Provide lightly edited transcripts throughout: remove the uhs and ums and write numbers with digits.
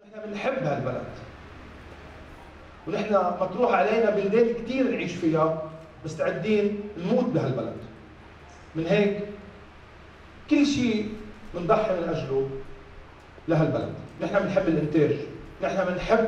نحن بنحب هالبلد ونحن مطروح علينا بلدان كثير نعيش فيها، مستعدين نموت بهالبلد. من هيك كل شيء بنضحي من اجله لهالبلد. نحن بنحب الانتاج، نحن بنحب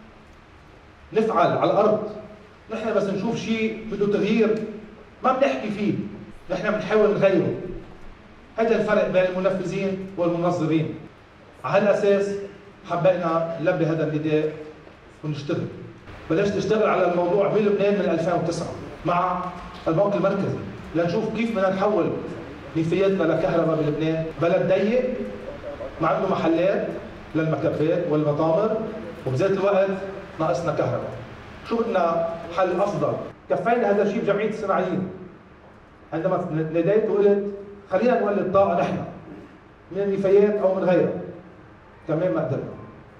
نفعل على الارض، نحن بس نشوف شيء بده تغيير ما بنحكي فيه، نحن بنحاول نغيره. هذا الفرق بين المنفذين والمنظرين. على هالاساس حبينا نلبي هذا النداء ونشتغل. بلشت اشتغل على الموضوع بلبنان من 2009 مع البنك المركزي لنشوف كيف بدنا نحول نفاياتنا لكهرباء بلبنان. بلد ضيق ما عنده محلات للمكبات والمطامر، وبذات الوقت ناقصنا كهرباء. شو بدنا حل افضل؟ كفينا هذا الشيء بجمعيه الصناعيين. عندما ناديت وقلت خلينا نولد طاقه نحن من النفايات او من غيرها، كمان ما قدرنا.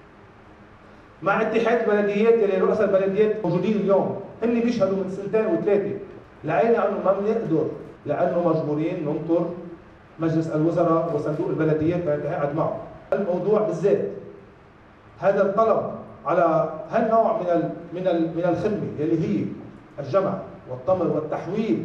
مع اتحاد البلديات اللي رؤساء البلديات موجودين اليوم، هن بيشهدوا من سنتين وثلاثه لقينا انه ما بنقدر، لانه مجبورين ننطر مجلس الوزراء وصندوق البلديات لنتقاعد معه. الموضوع بالذات هذا الطلب على هالنوع من الخدمه اللي هي الجمع والطمر والتحويل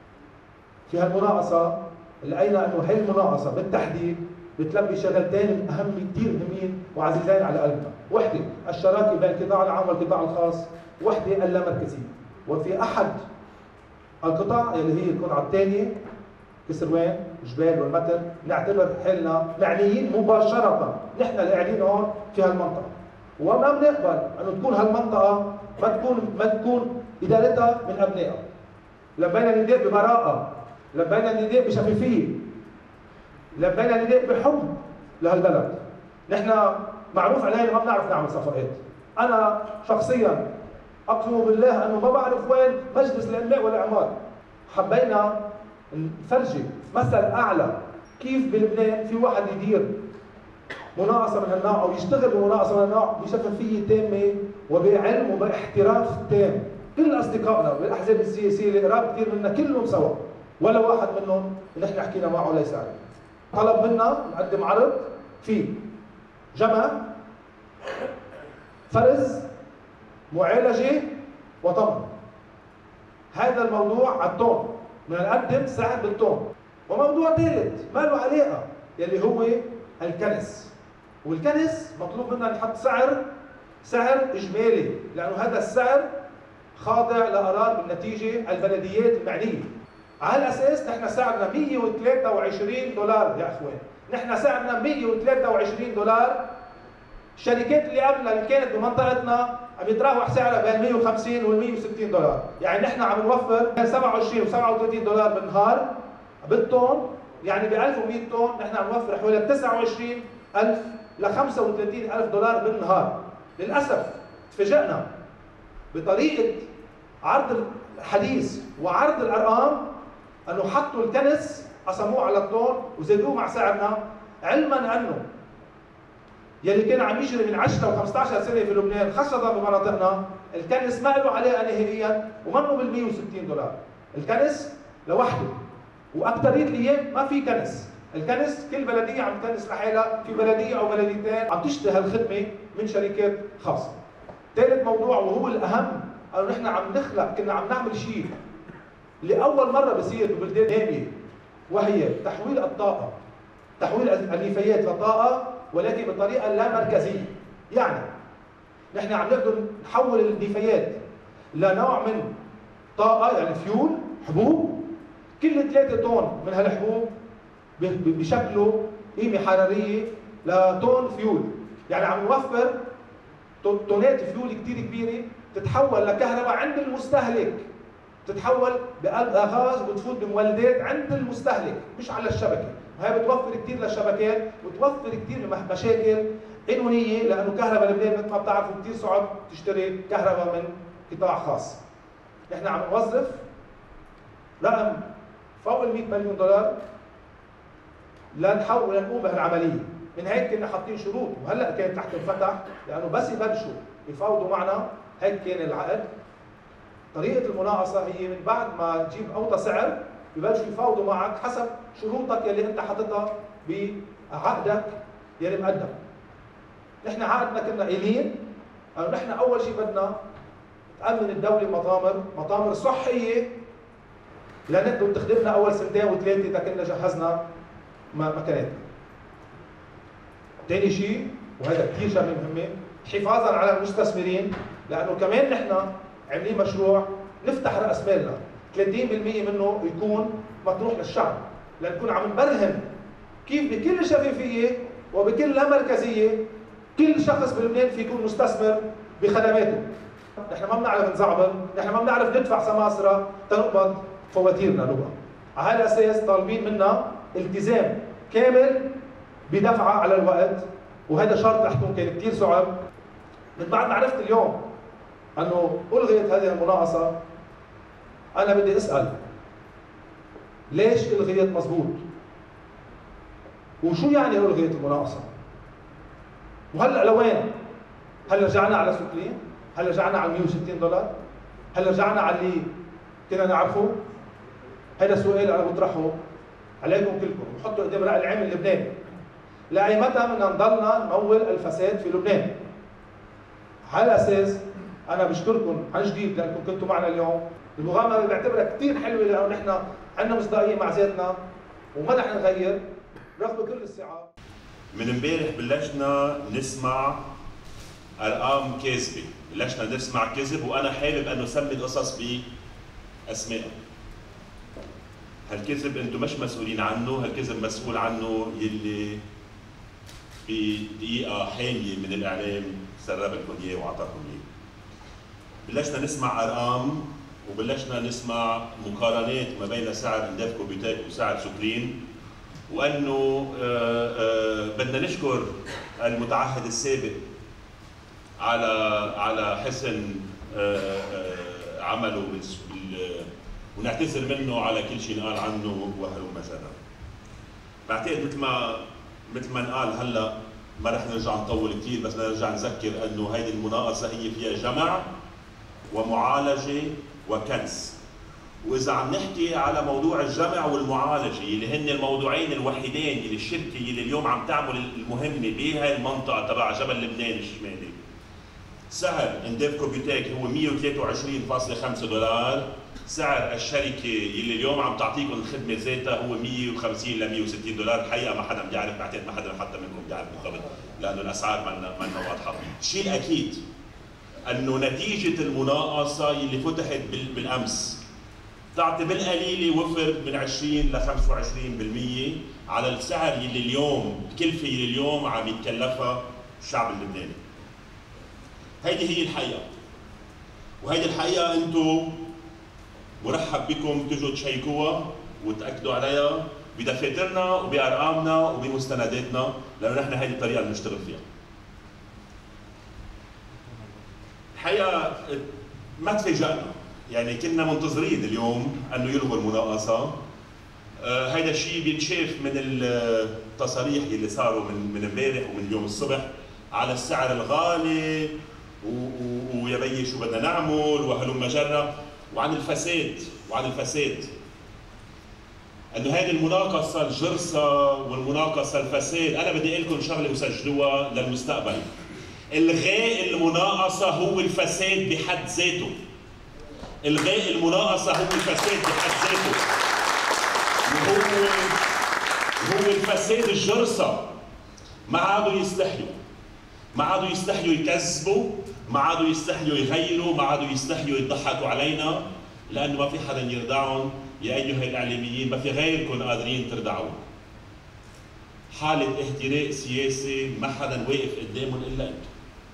في هالمناقصه، لقينا انه هي المناقصه بالتحديد بتلبي شغلتين اهم كثير مهمين وعزيزين على قلبنا، وحده الشراكه بين القطاع العام والقطاع الخاص، وحده اللامركزيه. وفي احد القطاع اللي هي القطعه الثانيه كسروان، جبال والمتن، نعتبر حالنا معنيين مباشره، نحن اللي قاعدين هون في هالمنطقه، وما بنقبل انه تكون هالمنطقه ما تكون ادارتها من ابنائها. لبينا النداء ببراءه، لبينا النداء بشفافيه، لبينا النداء بحب لهالبلد. نحن معروف علينا ما بنعرف نعمل صفقات. انا شخصيا اقسم بالله انه ما بعرف وين مجلس الانماء والاعمار. حبينا نفرجي مثل اعلى كيف بلبنان في واحد يدير مناقصه من هالنوع او يشتغل بمناقصه من هالنوع بشفافيه تامه وبعلم وباحتراف تام. كل اصدقائنا بالاحزاب السياسيه اللي قراب كثير منا كلهم سوا، ولا واحد منهم نحن حكينا معه ليس عليه. طلب منا نقدم عرض فيه جمع، فرز، معالجه وطمر. هذا الموضوع على التون، بدنا نقدم سعر بالتون. وموضوع ثالث ما له علاقه يلي هو الكنس. والكنس مطلوب منا نحط سعر اجمالي، لانه هذا السعر خاضع لقرار بالنتيجه البلديات المعنيه. على هالاساس نحن سعرنا $123 يا اخوان، نحن سعرنا $123. الشركات اللي قبلنا اللي كانت بمنطقتنا عم يتراوح سعرها بين $150 وال $160، يعني نحن عم نوفر بين 27 و $37 بالنهار بالطن، يعني ب 1100 طن نحن عم نوفر حوالي 29,000 ل $35,000 بالنهار. للاسف تفاجئنا بطريقه عرض الحديث وعرض الارقام انه حطوا الكنس قسموه على الطن وزادوه مع سعرنا، علما انه يلي كان عم يجري من 10 و 15 سنه في لبنان خاصه بمناطقنا الكنس ما له علاقه نهائيا ومنه بال $160. الكنس لوحده، واكثريه الايام ما في كنس. الكنس كل بلديه عم تكنس لحالها، في بلديه او بلديتين عم تشتهي هالخدمه من شركات خاصه. ثالث موضوع وهو الاهم، انه نحن عم نخلق، كنا عم نعمل شيء لاول مره بصير ببلدان ناميه، وهي تحويل الطاقه، تحويل النفايات لطاقه ولكن بطريقه لا مركزيه. يعني نحن عم نقدر نحول النفايات لنوع من طاقه، يعني فيول، حبوب، كل 3 طن من هالحبوب بشكلوا قيمه حراريه لطن فيول، يعني عم نوفر طنات فيول كثير كبيره تتحول لكهرباء عند المستهلك، تتحول بغاز وبتفوت بمولدات عند المستهلك مش على الشبكه، وهي بتوفر كثير للشبكات وتوفر كثير من مشاكل قانونيه، لانه كهرباء لبنان مثل ما بتعرفوا كثير صعب تشتري كهرباء من قطاع خاص. نحن عم نوظف رقم فوق ال $100 مليون لنقوم بهالعمليه. من هيك كنا حاطين شروط، وهلا كانت تحت الفتح، لانه بس يبلشوا يفاوضوا معنا هيك كان العقد. طريقه المناقصه هي من بعد ما تجيب اوطى سعر ببلشوا يفاوضوا معك حسب شروطك يلي انت حاططها بعقدك يلي مقدم. نحن عقدنا كنا قايلين انه نحن اول شيء بدنا تامن الدوله مطامر صحيه لنقدر تخدمنا اول سنتين وثلاثه اذا كنا جهزنا مكاناتنا. ثاني شيء وهذا كثير شغله مهمه، حفاظا على المستثمرين، لانه كمان نحن عاملين مشروع نفتح راس مالنا 30% منه يكون مطروح للشعب، لنكون عم نبرهن كيف بكل شفافيه وبكل لا مركزيه كل شخص بلبنان في يكون مستثمر بخدماته. نحن ما بنعرف نزعبر، نحن ما بنعرف ندفع سماسره تنقبض فواتيرنا نبقى. على هذا الاساس طالبين منا التزام كامل بدفعها على الوقت، وهذا شرط رح يكون كان كثير صعب. من بعد ما عرفت اليوم انه الغيت هذه المناقصه، انا بدي اسال ليش الغيت مضبوط؟ وشو يعني الغيت المناقصه؟ وهلا لوين؟ هل رجعنا على سوكلين؟ هل رجعنا على 160$؟ هل رجعنا على اللي كنا نعرفه؟ هذا السؤال انا بطرحه عليكم كلكم، وحطوا قدام رأي العام اللبناني. لأي متى بدنا نضلنا نمول الفساد في لبنان؟ على الاساس انا بشكركم عن جديد لانكم كنتوا معنا اليوم. المغامره بعتبرها كثير حلوه لانه نحن عندنا مصداقيه مع ذاتنا وما رح نغير رغم كل الصعاب. من امبارح بلشنا نسمع ارقام كاذبه، بلشنا نسمع كذب، وانا حابب انه سمي القصص باسمائها. هالكذب انتم مش مسؤولين عنه، هالكذب مسؤول عنه يلي بدقيقه حاميه من الاعلام سرب لكم اياه واعطاكم اياه. بلشنا نسمع ارقام وبلشنا نسمع مقارنات ما بين سعر اندفكو بيتاك وسعر سوكلين، وانه بدنا نشكر المتعهد السابق على حسن عمله ونعتذر منه على كل شيء نقال عنه وهلم جرى. بعتقد مثل ما نقال هلا ما رح نرجع نطول كثير، بس بدنا نرجع نذكر انه هيدي المناقصه هي فيها جمع ومعالجه وكنس. واذا عم نحكي على موضوع الجمع والمعالجه اللي هن الموضوعين الوحيدين اللي الشركه اللي اليوم عم تعمل المهمه بهاي المنطقه تبع جبل لبنان الشمالي، سعر اندفكو بيوتيك هو 123.5$، سعر الشركه اللي اليوم عم تعطيكم الخدمه ذاتها هو 150 ل 160$. الحقيقه ما حدا بيعرف، بعتقد ما حدا حتى منكم بيعرف بالضبط لانه الاسعار منا واضحه. الشيء الاكيد انه نتيجه المناقصه اللي فتحت بالامس تعطي بالقليل وفر من 20 ل 25% على السعر اللي اليوم الكلفه اللي اليوم عم يتكلفها الشعب اللبناني. هيدي هي الحقيقه، وهيدي الحقيقه انتم مرحب بكم تجوا تشيكوها وتاكدوا عليها بدفاترنا وبارقامنا وبمستنداتنا، لانه نحن هيدي الطريقه اللي بنشتغل فيها. الحقيقه ما تفاجئنا، يعني كنا منتظرين اليوم انه يلغوا المناقصه. هيدا الشيء بينشاف من التصاريح اللي صاروا من امبارح ومن اليوم الصبح على السعر الغالي ويا بيي شو بدنا نعمل وهلم جرى، وعن الفساد انه هذه المناقصه الجرسه والمناقصه الفساد. انا بدي اقول لكم شغله وسجلوها للمستقبل، الغاء المناقصه هو الفساد بحد ذاته. الغاء المناقصه هو الفساد بحد ذاته، هو الفساد الجرسه. ما عادوا يستحيوا يكذبوا، ما عادوا يستحيوا يغيروا، ما عادوا يستحيوا يضحكوا علينا، لانه ما في حدا يردعهم. يا ايها الاعلاميين ما في غيركم قادرين تردعوا. حاله اهتراء سياسي ما حدا واقف قدامهم الا انتم.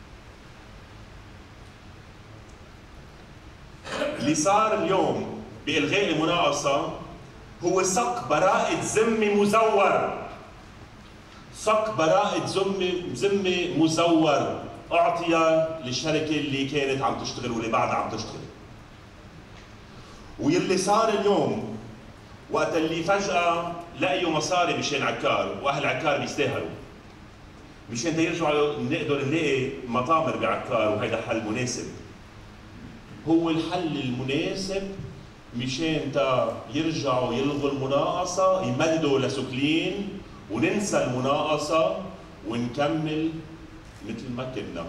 اللي صار اليوم بإلغاء المناقصة هو صك براءة ذمة مزور. صك براءة ذمة مزور أعطي للشركة اللي كانت عم تشتغل واللي بعدها عم تشتغل. واللي صار اليوم وقت اللي فجأة لقيوا مصاري مشان عكار، وأهل عكار بيستاهلوا، مشان يرجعوا نقدر نلاقي مطامر بعكار، وهيدا حل مناسب. هو الحل المناسب مشان يرجعوا يلغوا المناقصة، يمددوا لسوكلين وننسى المناقصة ونكمل مثل ما كنا.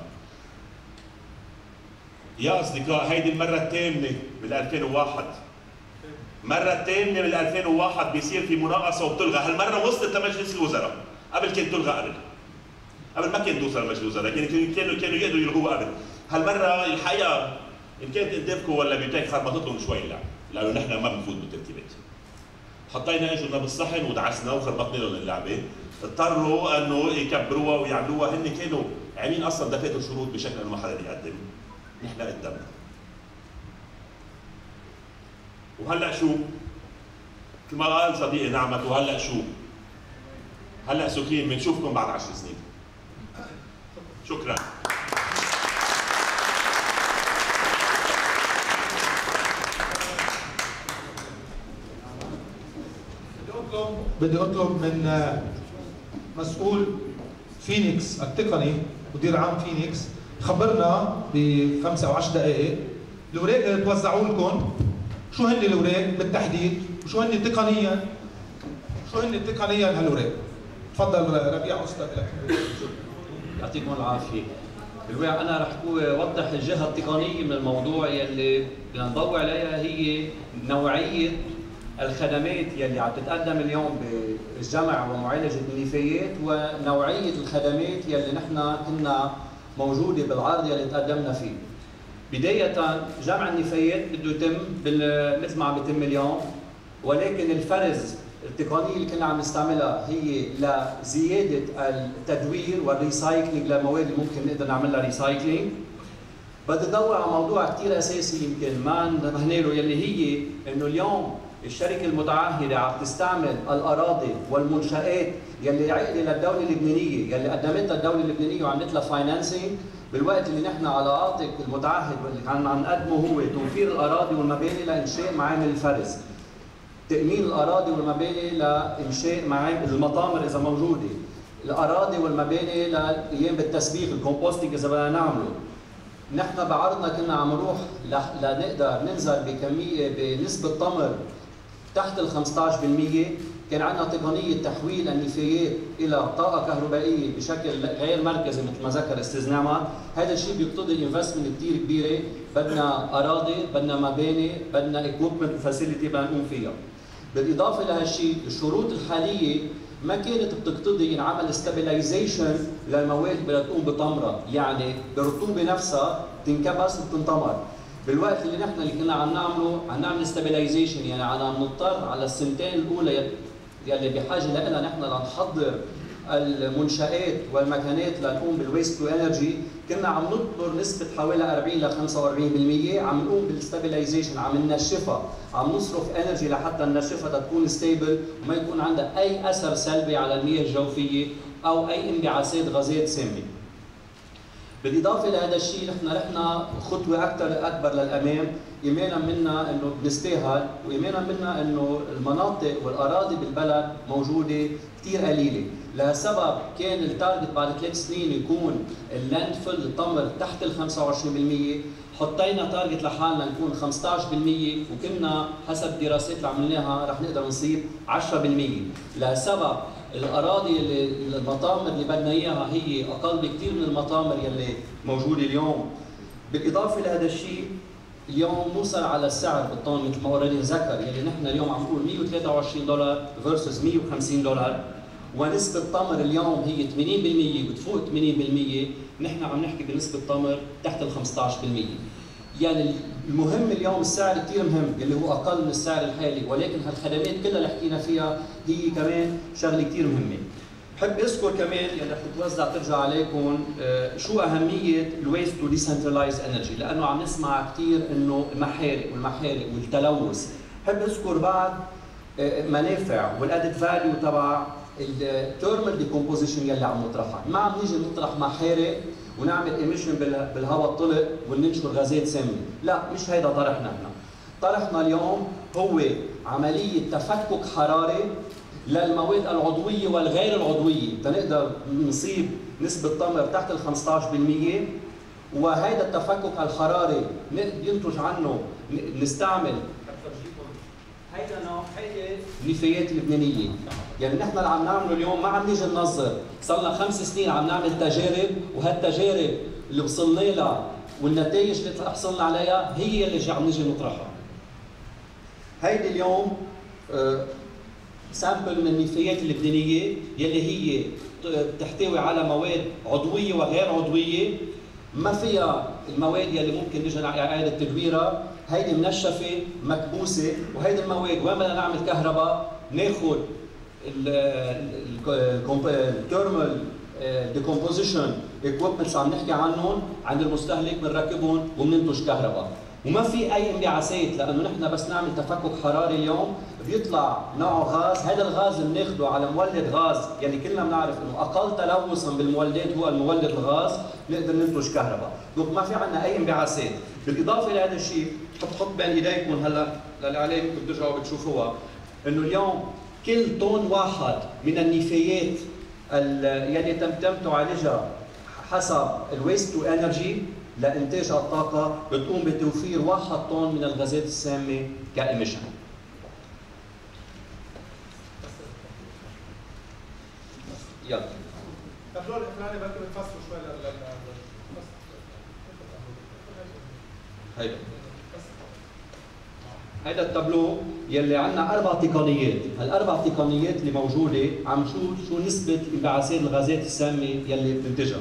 يا اصدقاء هيدي المره الثامنه بال 2001 مرة الثامنة من 2001 بيصير في مناقصة وبتلغى، هالمرة وصلت لمجلس الوزراء، قبل كانت تلغى قبل ما كانت توصل لمجلس الوزراء، كانوا يقدروا يلغوها قبل. هالمرة الحقيقة إن كانت انتبكو ولا بيوتيك خربطت لهم شوي اللعب، لأنه نحن ما بنفوت بالترتيبات. حطينا اجرنا بالصحن ودعسنا وخربطنا لهم اللعبة، اضطروا انه يكبروها ويعملوها، هن كانوا عاملين اصلا دفاتر شروط بشكل انه ما حدا يقدم، نحن قدمنا. وهلا شو؟ مثل ما قال صديقي نعمت، وهلا شو؟ هلا سكين بنشوفكم بعد 10 سنين. شكرا. بدي اطلب من مسؤول فينيكس التقني، مدير عام فينيكس، خبرنا ب5 أو 10 دقائق الاوراق اللي توزعوا لكم، شو هن الاوراق بالتحديد، وشو هن تقنيا، هالاوراق. تفضل ربيع استاذ لك. يعطيكم العافيه. بالواقع انا رح اوضح الجهه التقنيه من الموضوع يلي بدنا نضوي عليها، هي نوعيه الخدمات يلي عم تتقدم اليوم بالجمع ومعالجه النفايات، ونوعيه الخدمات يلي نحن كنا موجوده بالعرض يلي تقدمنا فيه. بدايه جمع النفايات بده يتم مثل ما عم يتم اليوم، ولكن الفرز التقنيه اللي كنا عم نستعملها هي لزياده التدوير والريسايكلينج للمواد اللي ممكن نقدر نعمل لها ريسايكلينج. بدي ادور على موضوع كثير اساسي يمكن ما انتبهنا له، يلي هي انه اليوم الشركه المتعهده عم تستعمل الاراضي والمنشات يلي عقده للدوله اللبنانيه، يلي قدمتها الدوله اللبنانيه وعملت لها فاينانسينج، بالوقت اللي نحن على عاتق المتعهد واللي كان عم نقدمه هو توفير الاراضي والمباني لانشاء معامل الفرز. تأمين الأراضي والمباني لإنشاء معامل المطامر إذا موجودة، الأراضي والمباني للقيام بالتسبيغ الكومبوستينج إذا بدنا نعمله. نحن بعرضنا كنا عم نروح لنقدر ننزل بنسبة تمر تحت ال 15%، كان عندنا تقنية تحويل النفايات إلى طاقة كهربائية بشكل غير مركزي مثل ما ذكر أستاذ نعمت. هذا الشيء بيقتضي انفستمنت كثير كبيرة، بدنا أراضي، بدنا مباني، بدنا اكويبمنت وفاسيلتي بدنا نقوم فيها. بالاضافه لهالشيء الشروط الحاليه ما كانت بتقتضي ينعمل استابيلايزيشن للمواد اللي بدها تقوم بتمرها، يعني بالرطوبه نفسها تنكبس وتنتمر. بالوقت اللي نحن اللي كنا عم نعمل استابيلايزيشن، يعني عم نضطر على السنتين الاولى يلي بحاجه لها نحن لنحضر المنشآت والمكانات لنقوم بالويست تو انرجي، كنا عم نطلب نسبة حوالي 40 ل 45%، عم نقوم بالستابيلايزيشن، عم ننشفها، عم نصرف انرجي لحتى ننشفها تكون ستيبل وما يكون عندها اي اثر سلبي على المياه الجوفية او اي انبعاثات غازات سامة. بالاضافة لهذا الشيء نحن رحنا خطوة اكبر للامام، ايمانا منا انه بنستاهل، وايمانا منا انه المناطق والاراضي بالبلد موجودة كثير قليلة. لسبب كان التارجت بعد 3 سنين يكون اللاند فيل التمر تحت ال 25%، حطينا تارجت لحالنا نكون 15%، وكنا حسب الدراسات اللي عملناها رح نقدر نصيب 10%. لسبب الاراضي اللي المطامر اللي بدنا اياها هي اقل بكثير من المطامر يلي موجوده اليوم. بالاضافه لهذا الشيء اليوم نوصل على السعر بالطن مثل ما اوريدي ذكر، يلي نحن اليوم عم نقول $123 فيرسس $150، ونسبة التمر اليوم هي 80% بتفوق 80%، نحن عم نحكي بنسبة تمر تحت ال 15%. يعني المهم اليوم السعر كثير مهم اللي هو أقل من السعر الحالي، ولكن هالخدمات كلها اللي حكينا فيها هي كمان شغلة كثير مهمة. بحب اذكر كمان يلي رح تتوزع ترجع عليكم شو أهمية الويست تو ديسنترلايز انرجي، لأنه عم نسمع كثير إنه المحارق والتلوث. بحب اذكر بعد منافع والادد فاليو تبع الثيرمال ديكومبوزيشن يلي عم نطرحها. ما عم نيجي نطرح محارق ونعمل ايميشن بالهواء الطلق وننشر غازات سامه، لا مش هيدا طرحنا. احنا طرحنا اليوم هو عمليه تفكك حراري للمواد العضويه والغير العضويه تنقدر نصيب نسبه تمر تحت ال 15%، وهيدا التفكك الحراري ينتج عنه نستعمل هيدا النفايات اللبنانيه. يعني نحن اللي عم نعمله اليوم ما عم نيجي ننظر، صار لنا 5 سنين عم نعمل تجارب، وهالتجارب اللي وصلنا لها والنتائج اللي حصلنا عليها هي اللي عم نيجي نطرحها. هيدي اليوم سامبل من النفايات اللبنانيه يلي هي تحتوي على مواد عضويه وغير عضويه، ما فيها المواد يلي ممكن نجي نعيد تدويرها، هيدي منشفه مكبوسه، وهيدي المواد وين بدنا نعمل كهرباء ناخذ الثيرمال ديكومبوزيشن ايكويبمنتس عم نحكي عنهم عند المستهلك، بنركبهم وبننتج كهرباء، وما في اي انبعاثات، لانه نحن بس نعمل تفكك حراري اليوم بيطلع نوعه غاز، هذا الغاز بناخده على مولد غاز يلي كلنا بنعرف انه اقل تلوثا بالمولدات هو المولد الغاز، نقدر ننتج كهرباء، دونك ما في عندنا اي انبعاثات. بالاضافه لهذا الشيء حط بين ايديكم هلا للاعلام بترجعوا بتشوفوها انه اليوم كل طن واحد من النفايات يلي تم تعالجها حسب الويست تو انرجي لانتاج الطاقه بتقوم بتوفير 1 طن من الغازات السامه كايميشن. يلا التابلو الاخراني بركي بتفصلوا شوي هيدا التابلو يلي عندنا 4 تقنيات، هال4 تقنيات اللي موجوده عم شو نسبه انبعاثات الغازات السامه يلي بتنتجها.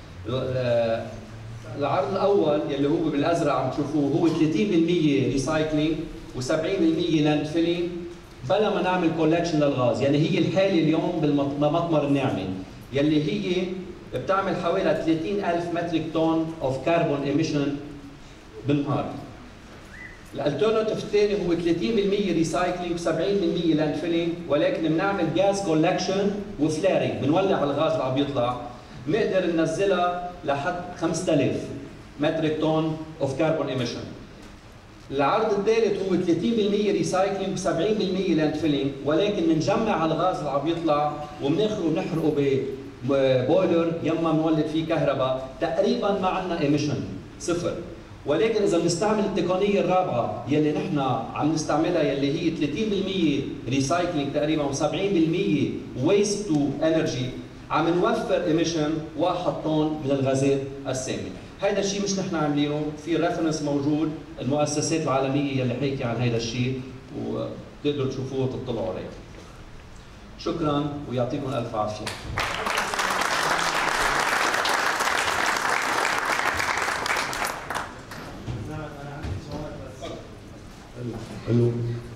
العرض الاول يلي هو بالازرق عم تشوفوه هو 30% ريسايكلينج و70% لاند فيلينج بلا ما نعمل كولكشن للغاز، يعني هي الحاله اليوم بالمطمر الناعمه يلي هي بتعمل حوالي 30,000 متريك طن اوف كربون ايميشن بالنهار. الالترناتيف الثاني هو 30% ريسايكلينج و70% لاند فيلينج، ولكن بنعمل جاز كولكشن وفلارينج، بنولع الغاز اللي عم يطلع بنقدر ننزلها لحد 5000 متريك طن اوف كربون ايميشن. العرض الثالث هو 30% ريسايكلينج و70% لاند فيلينج، ولكن بنجمع الغاز اللي عم يطلع وبناخذه وبنحرقه ببويلر يما بنولد فيه كهرباء، تقريبا ما عندنا ايميشن صفر. ولكن اذا بنستعمل التقنيه الرابعه يلي نحن عم نستعملها يلي هي 30% ريسايكلينج تقريبا و70% ويست تو انرجي، عم نوفر ايميشن 1 طن من الغازات السامه. هيدا الشيء مش نحن عاملينه، في ريفرنس موجود المؤسسات العالميه يلي حكي عن هيدا الشيء وبتقدروا تشوفوه وتطلعوا عليه. شكرا ويعطيكم الف عافيه. الو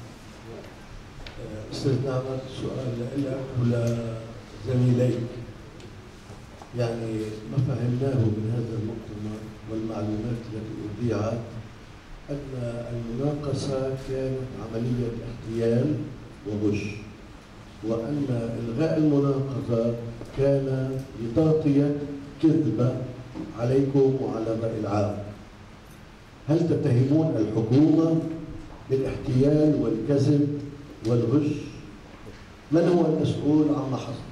استاذ نعمت، سؤال لك ولزميليك. يعني ما فهمناه من هذا المؤتمر والمعلومات التي أذيعت أن المناقصة كانت عملية اغتيال وغش، وأن إلغاء المناقصة كان لتغطية كذبة عليكم وعلى الرأي العام. هل تتهمون الحكومة بالاحتيال والكذب والغش؟ من هو المسؤول عما حصل؟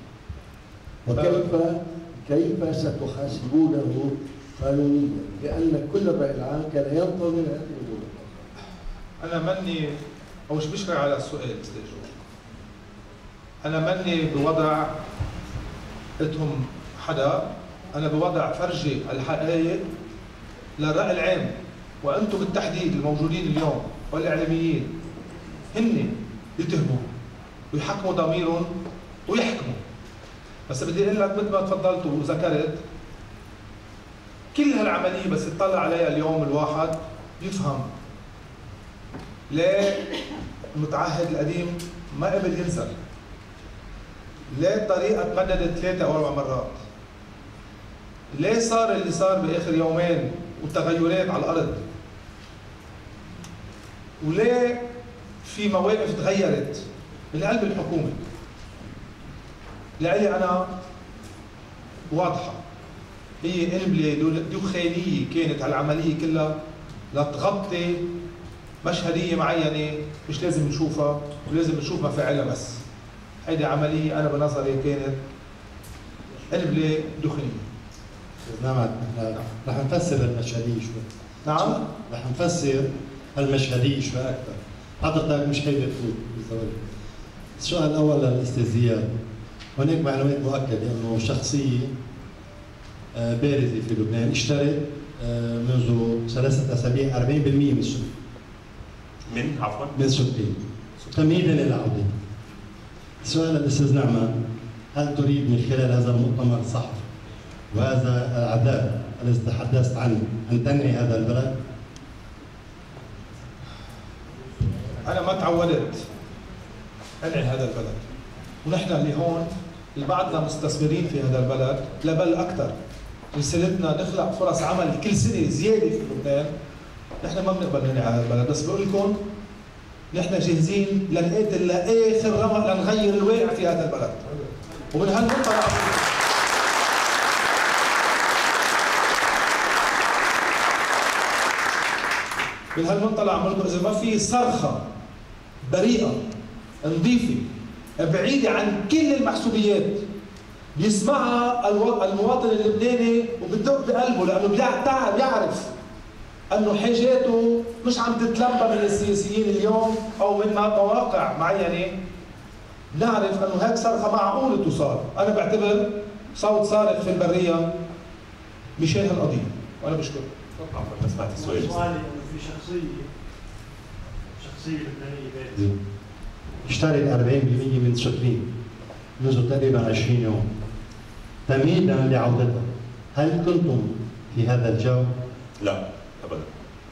وكيف ستحاسبونه قانونيا؟ لأن كل الرأي العام كان ينتظر هذه المناقصة. أنا مني أو مش بشكر على السؤال أستاذ جو. أنا مني بوضع اتهم حدا، أنا بوضع فرجة الحقائق للرأي العام، وأنتم بالتحديد الموجودين اليوم والإعلاميين هن يتهموا ويحكموا ضميرهم ويحكموا. بس بدي اقول لك مثل ما تفضلت وذكرت، كل هالعمليه بس يطلع عليها اليوم الواحد بيفهم ليه المتعهد القديم ما قبل ينزل، ليه الطريقه تمددت 3 أو 4 مرات، ليه صار اللي صار باخر يومين والتغيرات على الارض، وليه في مواقف تغيرت من قلب الحكومه. لألي أنا واضحة، هي قنبلة دخانية كانت هالعملية كلها لتغطي مشهدية معينة مش لازم نشوفها ولازم نشوف مفاعلها بس. هيدي عملية أنا بنظري كانت قنبلة دخانية. نعم، رح نفسر المشهدية شوي. نعم؟ رح نفسر المشهدية شوي أكثر. حضرتك مش حابب تفوت بالزواج. السؤال الأول للأستاذ زياد. هناك معلومات مؤكدة أنه شخصية بارزة في لبنان اشترت منذ 3 أسابيع 40% من السوق. من عفوا؟ من سكين تمهيدا للعودة. السؤال للأستاذ نعمان، هل تريد من خلال هذا المؤتمر الصحفي وهذا العذاب الذي تحدثت عنه أن تنهي هذا البلد؟ أنا ما تعودت أنعي هذا البلد، ونحن اللي هون اللي بعدنا مستثمرين في هذا البلد لبل أكثر. رسالتنا نخلق فرص عمل كل سنة زيادة في لبنان. نحن ما بنقبل ننعي هذا البلد، بس بقول لكم نحن جاهزين لنقاتل لآخر رمق لنغير الواقع في هذا البلد. ومن هالمنطلق عم لكم إذا ما في صرخة بريئة نظيفة بعيدة عن كل المحسوبيات بيسمعها المواطن اللبناني وبدق بقلبه، لأنه بيعرف أنه حاجاته مش عم تتلبى من السياسيين اليوم أو من مواقع معينة. نعرف أنه هيك صرخة معقولة توصل. أنا بعتبر صوت صارخ في البرية مشان هالقضية، وأنا بشكرك. عفوا ما سمعت السؤال. سؤالي انه في شخصيه لبنانيه بارزه اشترت 40% من سكرين منذ تقريبا 20 يوم تمهيدا لعودتها. هل كنتم في هذا الجو؟ لا ابدا.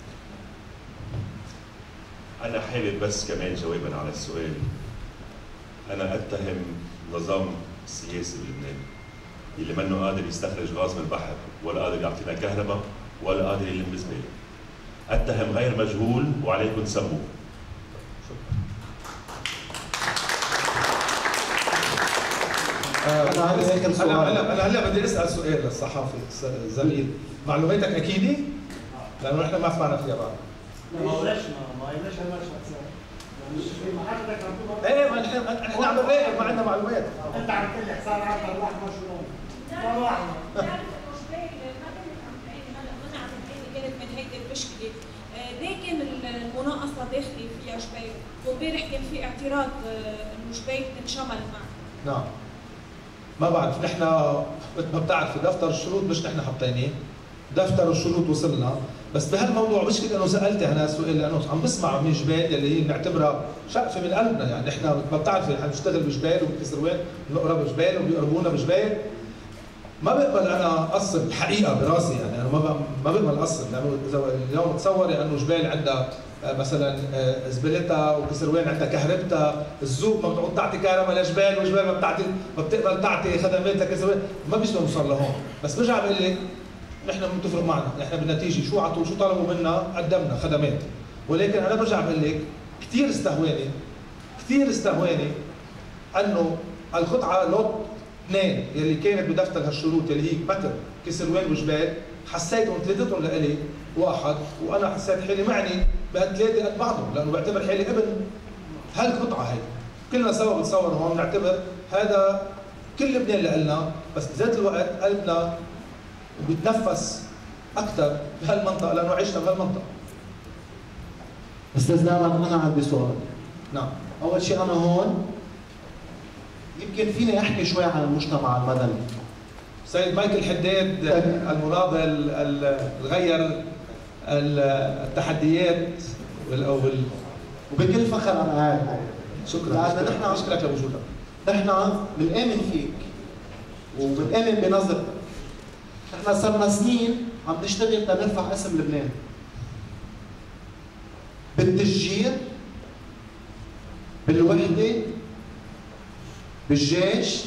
انا حابب بس كمان جوابا على السؤال. انا اتهم النظام السياسي اللبناني اللي منه قادر يستخرج غاز من البحر، ولا قادر يعطينا كهرباء، ولا قادر يلم زباله. اتهم غير مجهول وعليكم تسموه. انا هلا بدي اسال سؤال للصحافي الزميل، معلوماتك اكيده؟ لانه نحن ما سمعنا فيها بعد. ما ليش المشهد في محلك عم تقول ايه ما نحن عم نراقب، ما عندنا معلومات. انت عم تقول لي حساب عرض اللحمه شو ما واحد كانت من هيدي المشكله، لكن المناقصه داخلي فيها جبال، وامبارح كان في اعتراض انه جبال تنشمل معه. نعم. ما بعرف، نحن مثل ما بتعرفي دفتر الشروط مش نحن حطيناه، دفتر الشروط وصلنا، بس بهالموضوع مشكلة انه سالتي انا السؤال لانه عم بسمع من جبال اللي هي بنعتبرها شقفه من قلبنا، يعني نحن ما بتعرفي نحن بنشتغل بجبال وبكسروان بنقرب جبال وبيقربونا بجبال. ما بقبل انا اقصر الحقيقه براسي، يعني انا ما بقبل اقصر، لانه اذا اليوم تصوري انه جبال عندها مثلا زبالتها وكسروان عندها كهربتها، الزوق ما بتقعد تعطي كهرباء لجبال وجبال ما بتقبل تعطي خدمات لكسروان، ما بيصير نوصل لهون. بس برجع بقول لك نحن بتفرق معنا، نحن بالنتيجه شو عطوا شو طلبوا منا قدمنا خدمات، ولكن انا برجع بقول لك كثير استهواني انه القطعه لوت 2 يلي كانت بدفتر هالشروط يلي هي متر كسروان وجبال، حسيتهم ثلاثتهم لإلي واحد، وانا حسيت حالي معني بهالثلاثه قد بعضهم، لانه بعتبر حالي ابن هالقطعه هي. كلنا سوا بنتصور هون بنعتبر هذا كل لبنان لنا، بس بذات الوقت قلبنا بيتنفس اكثر بهالمنطقه لانه عشنا بهالمنطقه. استاذ نعمان، انا عندي سؤال. نعم. اول شيء انا هون يمكن فيني احكي شوي عن المجتمع المدني. سيد مايكل حداد المناضل الغير التحديات وبكل فخر انا قاعد هون. شكرا. لأن نحن بشكرك لوجودك. نحن بنآمن فيك وبنآمن بنظرتك. نحن صرنا سنين عم نشتغل تنرفع اسم لبنان بالتشجير، بالوحده، بالجيش،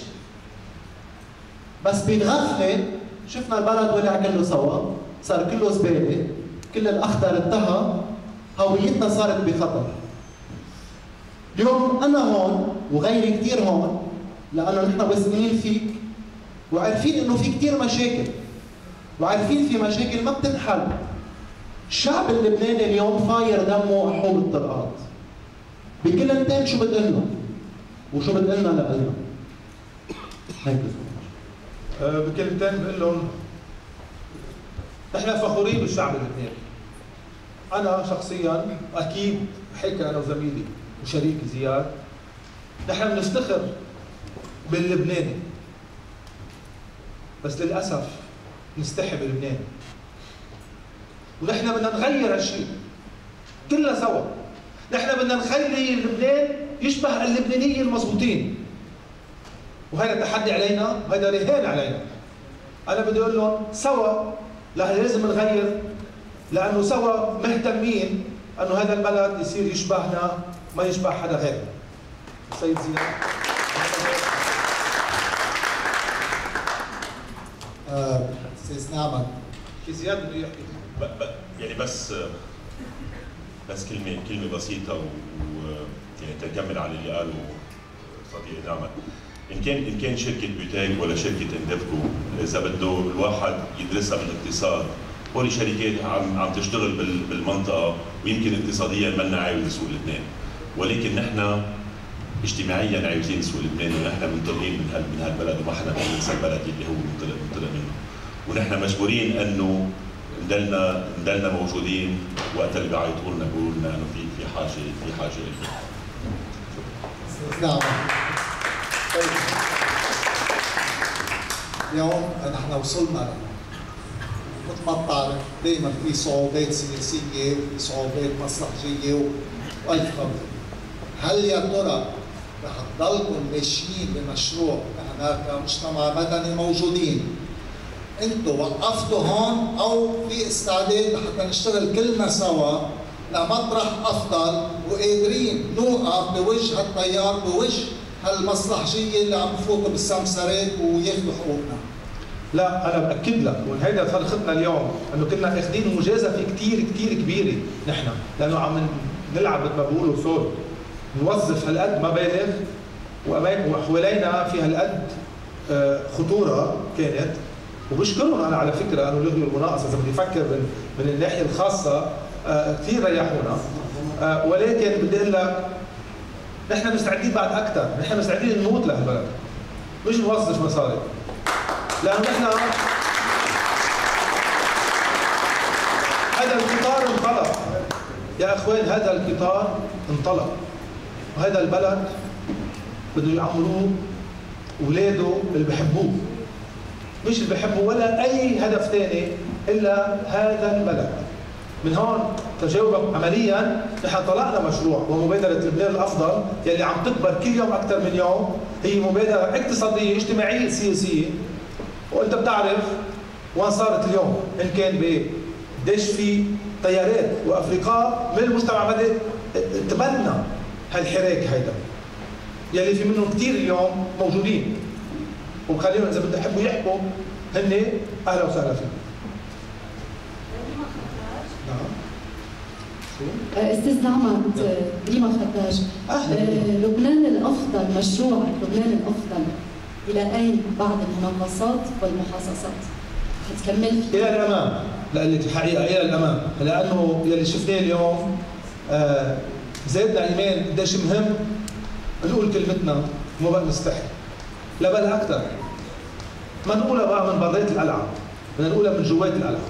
بس بالغفله شفنا البلد ولع كله سوا، صار كله زباله، كل الاخضر انتهى، هويتنا صارت بخطر. اليوم انا هون وغيري كثير هون لانه نحن واثقين فيك وعارفين انه في كثير مشاكل، وعارفين في مشاكل ما بتنحل. الشعب اللبناني اليوم فاير دمه حوب الطرقات. بكلمتين شو بتقلنا؟ وشو بتقلنا لقلنا؟ هيك بكلمتين بقول لهم نحن فخورين بالشعب اللبناني. انا شخصيا اكيد حكى انا وزميلي وشريكي زياد نحن بنفتخر باللبناني، بس للأسف نستحي بلبنان. ونحن بدنا نغير هالشيء كلنا سوا. نحن بدنا نخلي لبنان يشبه اللبنانيين المضبوطين. وهذا تحدي علينا، وهذا رهان علينا. أنا بدي أقول لهم سوا لازم نغير، لأنه سوا مهتمين أنه هذا البلد يصير يشبهنا ما يشبه حدا غيره. سيد زياد. أستاذ نعمت. في زياد بده يحكي. يعني بس كلمة بسيطة يعني تكمل على اللي قاله صديقي نعمت. إن كان شركة بوتيك ولا شركة اندفكو، إذا بده الواحد يدرسها بالاقتصاد، هول شركات عم تشتغل بالمنطقة ويمكن اقتصاديا منا عاوز سوق لبنان، ولكن نحن اجتماعيا عاوزين سوق لبنان، ونحن منطلقين من هالبلد وما حدا بينسى البلد اللي هو منطلق منه، ونحن مجبورين انه نضلنا موجودين وقت اللي بيعيطوا لنا بيقولوا لنا انه في حاجه لكم. نعم. اليوم نحن وصلنا مثل ما بتعرف دائما في صعوبات سياسيه وفي صعوبات مصلحجيه والف خبر. هل يا ترى رح تضلكم ماشيين بمشروع نحن كمجتمع مدني موجودين انتم وقفتوا هون او في استعداد لحتى نشتغل كلنا سوا لمطرح افضل وقادرين نوقف بوجه التيار بوجه هالمصلحجيه اللي عم بفوتوا بالسمسرات وياخذوا حقوقنا؟ لا انا باكد لك وهيدا صار خطنا اليوم انه كنا اخذين مجازفه كثير كبيره نحن لانه عم نلعب مثل ما بيقولوا سول نوظف هالقد مبالغ وحوالينا في هالقد خطوره كانت وبشكرهم انا على فكره انه لغيوا المناقصه اذا بدي افكر من الناحيه الخاصه كثير ريحونا ولكن بدي اقول لك نحن مستعدين بعد اكثر، نحن مستعدين نموت لهالبلد مش نوظف مصاري لانه نحن هذا القطار انطلق يا اخوان، هذا القطار انطلق وهذا البلد بده يعمروه اولاده اللي بحبوه مش اللي بحبوا ولا اي هدف ثاني الا هذا البلد. من هون تجاوبك عمليا نحن طلقنا مشروع ومبادره لبنان الافضل يلي عم تكبر كل يوم اكثر من يوم، هي مبادره اقتصاديه اجتماعيه سياسيه وانت بتعرف وين صارت اليوم ان كان قديش في تيارات وافرقاء من المجتمع المدني تبنى هالحراك هيدا يلي في منهم كثير اليوم موجودين وخليهم اذا بدهم يحبوا يحكوا هن اهلا وسهلا فيهم. استاذ نعمت ريما خداج، لبنان الافضل، مشروع لبنان الافضل الى اين بعد المناقصات والمحاصصات؟ حتكمل فيه؟ الى الامام، لقلك الحقيقه الى الامام، لانه يلي شفناه اليوم زادنا ايمان قديش مهم نقول كلمتنا وما بقى نستحي. لا بل اكثر ما نقولها بقى من برات القلعه، بدنا نقولها من جوات القلعه.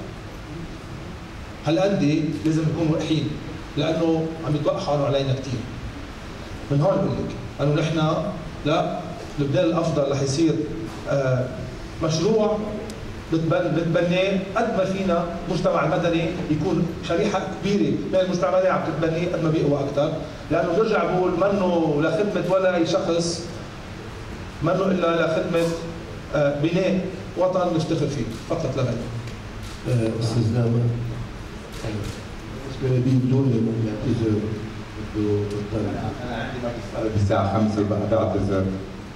هالقد لازم نكون واقحين لانه عم يتوقعوا علينا كثير. من هون بقول لك انه نحن لا لبنان الافضل رح يصير مشروع بتبناه قد ما فينا المجتمع المدني يكون شريحه كبيره من المجتمع المدني عم تتبنيه قد ما بيقوى اكثر، لانه برجع بقول منه لخدمه ولا اي شخص، منه الا لخدمه بناء وطن نفتخر فيه فقط لا غير. استاذ نعمة بالنسبه لي بدون ما يعتذر بده يضطر. انا عندي مسألة بالساعه 5 بقى بعتذر.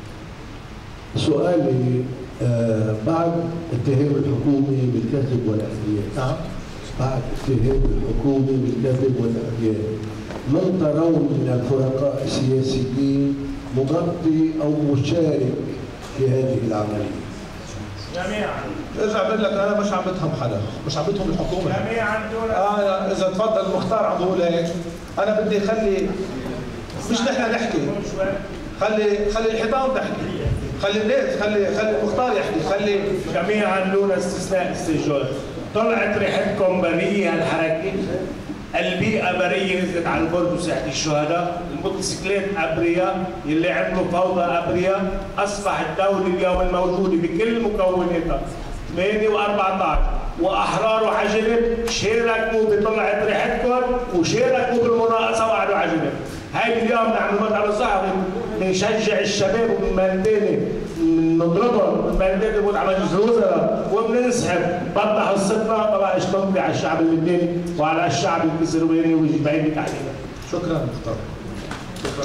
سؤالي بعد اتهام الحكومه بالكذب والاعتياد. نعم. بعد اتهام الحكومه بالكذب والاعتياد، من ترون من الفرقاء السياسيين مغطي او مشارك في هذه العمليه؟ جميعا. ارجع بقول لك انا مش عم بتهم حدا، مش عم بتهم الحكومه. جميعا دول. اذا تفضل المختار عم بقول هيك، انا بدي خلي مش نحن نحكي، خلي الحيطان تحكي، خلي الناس خلي المختار يحكي، خلي جميعا دون استثناء استئجار. طلعت ريحتكم بريئه هالحركه؟ البيئة برية نزلت على البرد وساحة الشهداء، الموتوسيكلات أبرياء، اللي عملوا فوضى أبرياء، أصبح الدولة اليوم الموجودة بكل مكوناتها 8 و14 وأحرار وعجلة، شاركوا بطلعة ريحتكم وشاركوا بالمناقصة وقعدوا عجلة. هاي اليوم نحن المطعم الصحفي بنشجع الشباب ومن مالتاني نضربهم من مالتاني بنقول على مجلس الوزراء وبننسحب بطل حصتنا طبعا اشتمتي على الشعب اللبناني وعلى الشعب الكسرواني ويجي بعيد تحديدا. شكرا مختار. شكرا.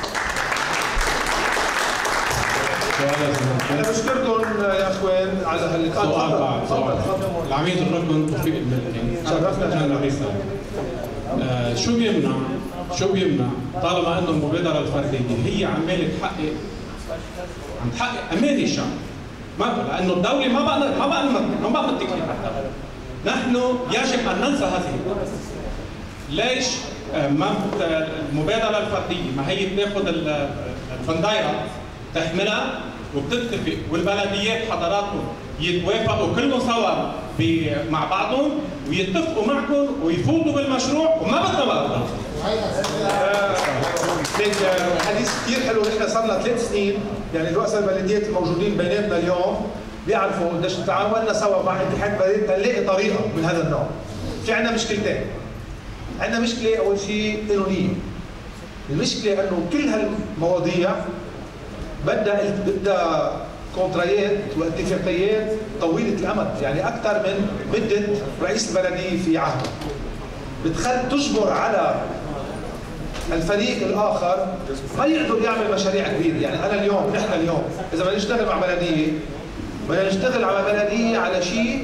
أنا بشكركم يا اخوان على هاللقاء. تفضل. العميد الركن توفيق الملكي. شرفنا الرئيس. شو بيمنع طالما انه المبادره الفرديه هي عماله عم تحقق امان الشعب، لانه الدوله ما بقى نتكل على الدوله. نحن يجب ان ننسى هذه القضيه. ليش ما المبادره الفرديه ما هي بتاخذ الفندايره تحملها وبتتفق والبلديات حضراتهم يتوافقوا كلهم سوا مع بعضهم ويتفقوا معكم ويفوتوا بالمشروع وما بدنا بقى. حديث كثير حلو. نحن صار لنا 3 سنين يعني رؤساء البلديات الموجودين بيناتنا اليوم بيعرفوا قديش تعاوننا سوا مع اتحاد بلدياتنا نلاقي طريقه من هذا النوع. في عندنا مشكلتين. عندنا مشكله اول شيء قانونيه. المشكله انه كل هالمواضيع بدها كونترايات واتفاقيات طويله الامد، يعني اكثر من مده رئيس البلديه في عهده. تجبر على الفريق الاخر ما يقدر يعمل مشاريع كبيره، يعني نحن اليوم اذا بدنا نشتغل مع بلديه بدنا نشتغل على بلديه على شيء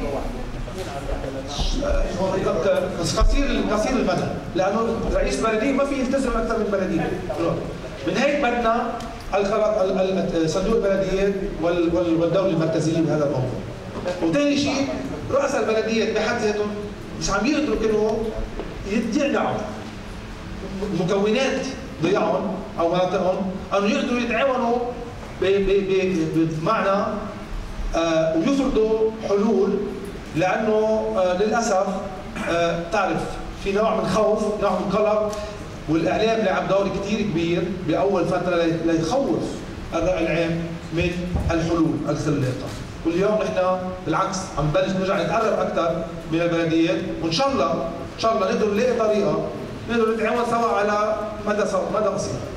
قصير المدى، لانه رئيس بلديه ما في يلتزم اكثر من بلديه. من هيك بدنا صندوق البلديات والدوله المركزيه بهذا الموضوع. وثاني شيء رؤساء البلديات بحد ذاتهم مش عم يقدروا انه يدعوا مكونات ضياعهم او مناطقهم انه يقدروا يتعاونوا بمعنى ويفرضوا حلول، لانه للاسف تعرف في نوع من خوف، نوع من قلق، والاعلام لعب دور كثير كبير باول فتره ليخوف الراي العام من الحلول الخلاقه. واليوم نحن بالعكس عم نبلش نرجع نتقرب اكثر من البلديات، وان شاء الله نقدر نلاقي طريقه نقدر نتعاون سوا على مدى قصير.